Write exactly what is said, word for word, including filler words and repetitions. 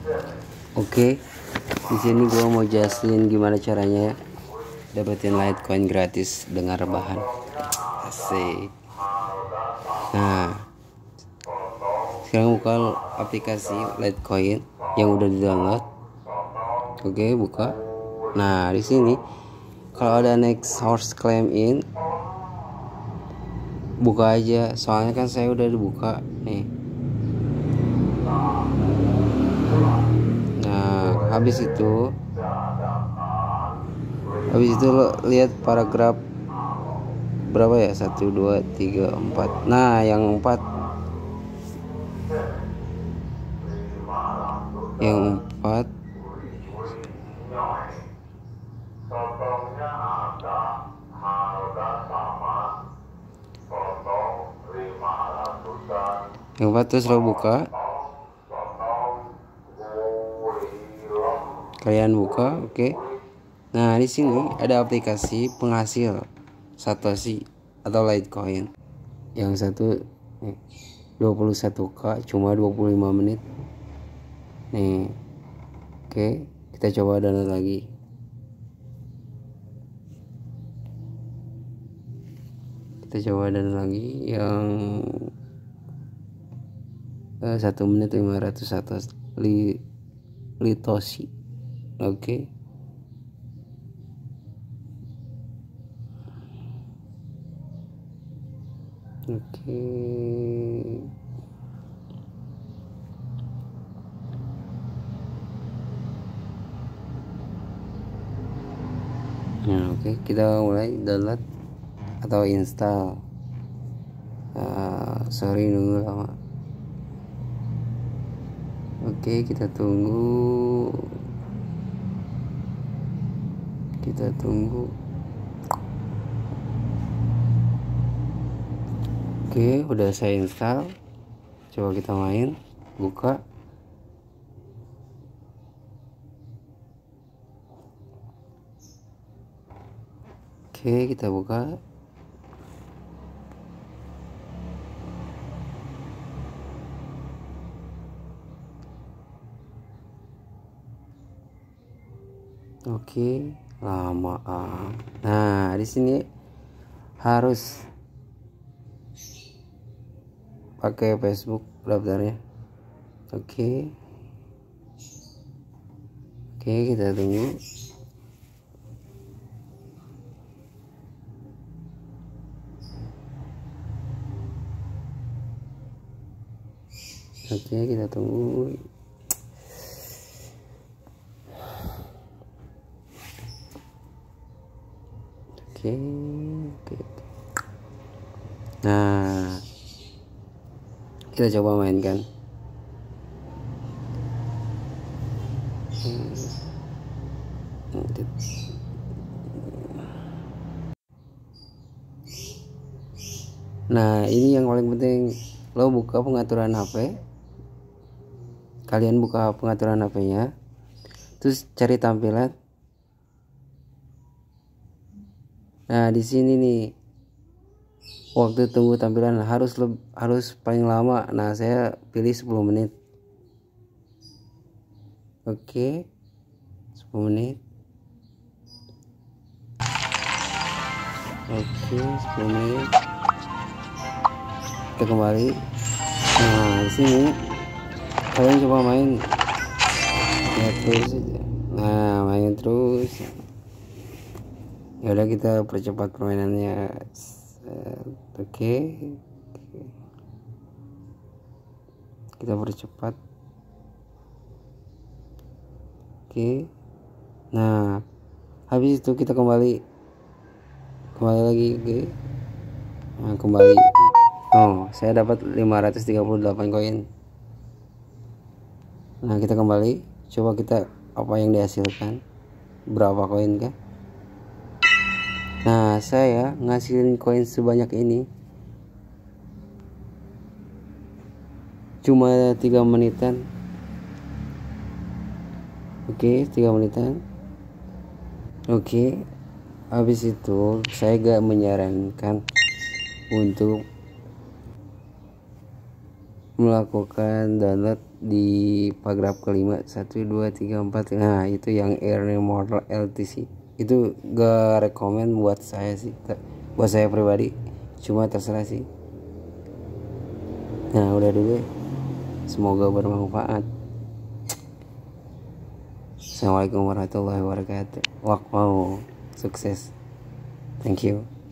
Oke, di sini gua mau jelasin gimana caranya dapetin Litecoin gratis dengan rebahan. Asik. Nah, sekarang buka aplikasi Litecoin yang udah di download. Oke, buka. Nah, di sini kalau ada next horse claim in, buka aja. Soalnya kan saya udah dibuka nih. Nah, habis itu habis itu lo lihat paragraf berapa ya, satu dua tiga empat. Nah, yang empat yang empat yang empat terus lo buka, kalian buka. Oke, okay. Nah, di sini ada aplikasi penghasil Satoshi atau Litecoin. Yang satu nih, dua puluh satu K cuma dua puluh lima menit nih. Oke, okay. Kita coba download lagi. Kita coba download lagi yang uh, satu menit lima ratus atas li, litoshi. Oke, okay. Oke, okay. Nah, oke, okay. Kita mulai download atau install. Uh, sorry nunggu lama. Oke, okay, kita tunggu. Kita tunggu. Oke, udah saya install. Coba kita main, buka. Oke, kita buka. Oke, lama. Nah, di sini harus pakai Facebook daftarnya. Oke. Oke, kita tunggu. Oke, kita tunggu. Oke, oke. Nah, kita coba mainkan. Nah, ini yang paling penting, lo buka pengaturan H P. Kalian buka pengaturan H P-nya. Terus cari tampilan. Nah, di sini nih, waktu tunggu tampilan harus le- harus paling lama. Nah, saya pilih sepuluh menit. Oke, sepuluh menit. Oke, sepuluh menit. Kita kembali. Nah, di sini kalian coba main ya terus aja. Nah, main terus. Ya udah, kita percepat permainannya. Oke, okay. Kita percepat. Oke, okay. Nah, habis itu kita kembali kembali lagi. Oke, okay. Nah, kembali. Oh, saya dapat lima ratus tiga puluh delapan koin. Nah, kita kembali. Coba kita apa yang dihasilkan, berapa koin kah? Nah, saya ngasilin koin sebanyak ini cuma tiga menitan. Oke, tiga menitan. Oke, habis itu saya gak menyarankan untuk melakukan download di paragraf kelima satu dua tiga empat. Nah itu yang earning model L T C itu gak rekomend buat saya sih, buat saya pribadi, cuma terserah sih. Nah udah dulu, semoga bermanfaat. Assalamualaikum warahmatullahi wabarakatuh. Wak mau sukses, thank you.